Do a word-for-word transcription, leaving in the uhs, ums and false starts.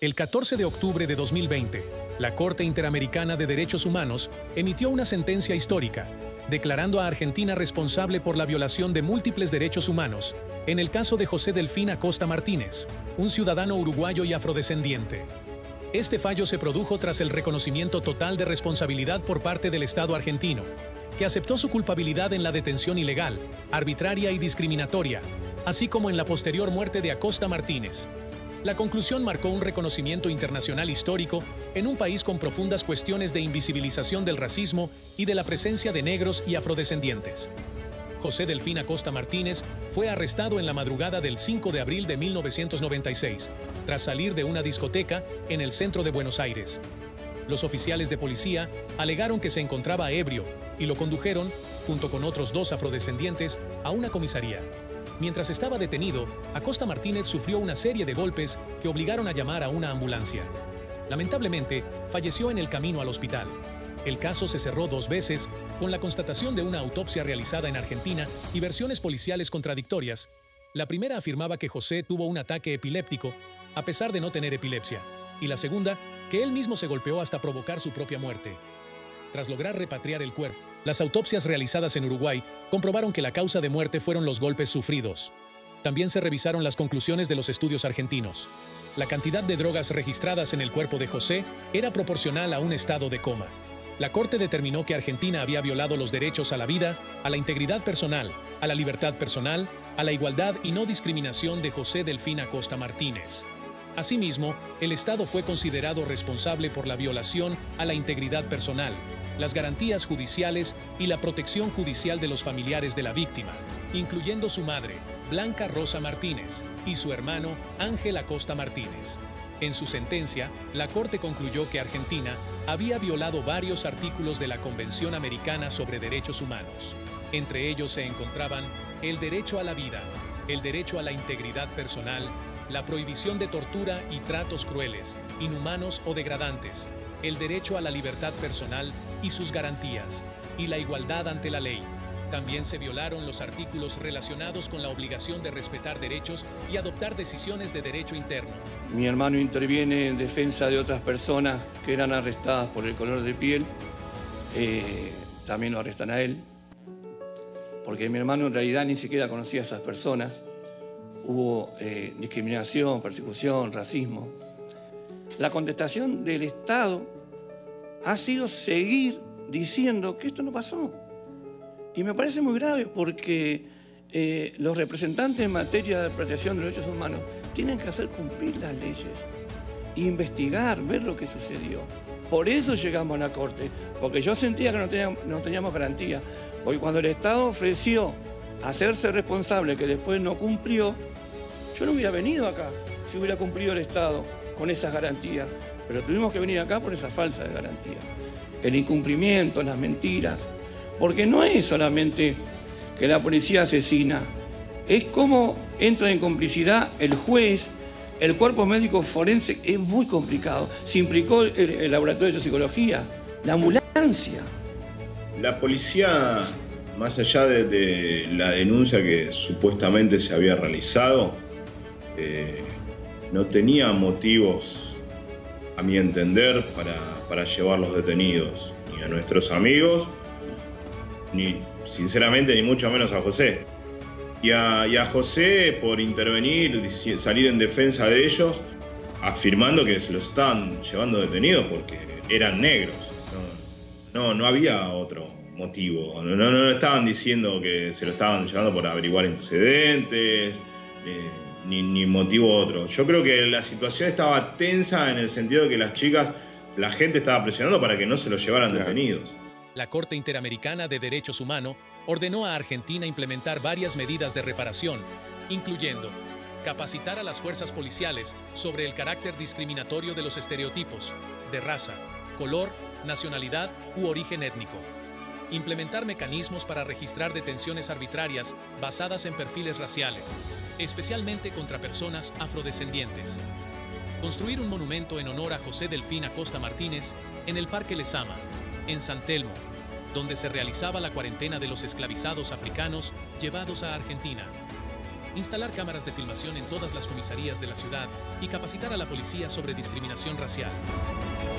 El catorce de octubre de dos mil veinte, la Corte Interamericana de Derechos Humanos emitió una sentencia histórica, declarando a Argentina responsable por la violación de múltiples derechos humanos, en el caso de José Delfín Acosta Martínez, un ciudadano uruguayo y afrodescendiente. Este fallo se produjo tras el reconocimiento total de responsabilidad por parte del Estado argentino, que aceptó su culpabilidad en la detención ilegal, arbitraria y discriminatoria, así como en la posterior muerte de Acosta Martínez. La conclusión marcó un reconocimiento internacional histórico en un país con profundas cuestiones de invisibilización del racismo y de la presencia de negros y afrodescendientes. José Delfín Acosta Martínez fue arrestado en la madrugada del cinco de abril de mil novecientos noventa y seis, tras salir de una discoteca en el centro de Buenos Aires. Los oficiales de policía alegaron que se encontraba ebrio y lo condujeron, junto con otros dos afrodescendientes, a una comisaría. Mientras estaba detenido, Acosta Martínez sufrió una serie de golpes que obligaron a llamar a una ambulancia. Lamentablemente, falleció en el camino al hospital. El caso se cerró dos veces, con la constatación de una autopsia realizada en Argentina y versiones policiales contradictorias. La primera afirmaba que José tuvo un ataque epiléptico, a pesar de no tener epilepsia, y la segunda, que él mismo se golpeó hasta provocar su propia muerte. Tras lograr repatriar el cuerpo, las autopsias realizadas en Uruguay comprobaron que la causa de muerte fueron los golpes sufridos. También se revisaron las conclusiones de los estudios argentinos. La cantidad de drogas registradas en el cuerpo de José era proporcional a un estado de coma. La Corte determinó que Argentina había violado los derechos a la vida, a la integridad personal, a la libertad personal, a la igualdad y no discriminación de José Delfín Acosta Martínez. Asimismo, el Estado fue considerado responsable por la violación a la integridad personal, las garantías judiciales y la protección judicial de los familiares de la víctima, incluyendo su madre, Blanca Rosa Martínez, y su hermano, Ángel Acosta Martínez. En su sentencia, la Corte concluyó que Argentina había violado varios artículos de la Convención Americana sobre Derechos Humanos. Entre ellos se encontraban el derecho a la vida, el derecho a la integridad personal, la prohibición de tortura y tratos crueles, inhumanos o degradantes, el derecho a la libertad personal y sus garantías, y la igualdad ante la ley. También se violaron los artículos relacionados con la obligación de respetar derechos y adoptar decisiones de derecho interno. Mi hermano interviene en defensa de otras personas que eran arrestadas por el color de piel. Eh, también lo arrestan a él, porque mi hermano en realidad ni siquiera conocía a esas personas. Hubo eh, discriminación, persecución, racismo. La contestación del Estado ha sido seguir diciendo que esto no pasó. Y me parece muy grave porque eh, los representantes en materia de protección de los derechos humanos tienen que hacer cumplir las leyes, investigar, ver lo que sucedió. Por eso llegamos a la Corte, porque yo sentía que no teníamos, no teníamos garantía. Porque cuando el Estado ofreció hacerse responsable, que después no cumplió, yo no hubiera venido acá si hubiera cumplido el Estado con esas garantías. Pero tuvimos que venir acá por esa falsa de garantía. El incumplimiento, las mentiras. Porque no es solamente que la policía asesina, es cómo entra en complicidad el juez, el cuerpo médico forense, es muy complicado. Se implicó el, el laboratorio de psicología, la ambulancia. La policía, más allá de, de la denuncia que supuestamente se había realizado, eh, no tenía motivos, a mi entender, para, para llevar los detenidos, ni a nuestros amigos, ni sinceramente, ni mucho menos a José. Y a, y a José por intervenir, salir en defensa de ellos, afirmando que se los estaban llevando detenidos porque eran negros. No, no, no había otro motivo. No, no, no estaban diciendo que se lo estaban llevando por averiguar antecedentes, eh, ni, ni motivo otro. Yo creo que la situación estaba tensa en el sentido de que las chicas, la gente estaba presionando para que no se los llevaran Claro. detenidos. La Corte Interamericana de Derechos Humanos ordenó a Argentina implementar varias medidas de reparación, incluyendo capacitar a las fuerzas policiales sobre el carácter discriminatorio de los estereotipos de raza, color, nacionalidad u origen étnico, implementar mecanismos para registrar detenciones arbitrarias basadas en perfiles raciales, especialmente contra personas afrodescendientes, construir un monumento en honor a José Delfín Acosta Martínez en el Parque Lezama, en San Telmo, donde se realizaba la cuarentena de los esclavizados africanos llevados a Argentina. instalar cámaras de filmación en todas las comisarías de la ciudad y capacitar a la policía sobre discriminación racial.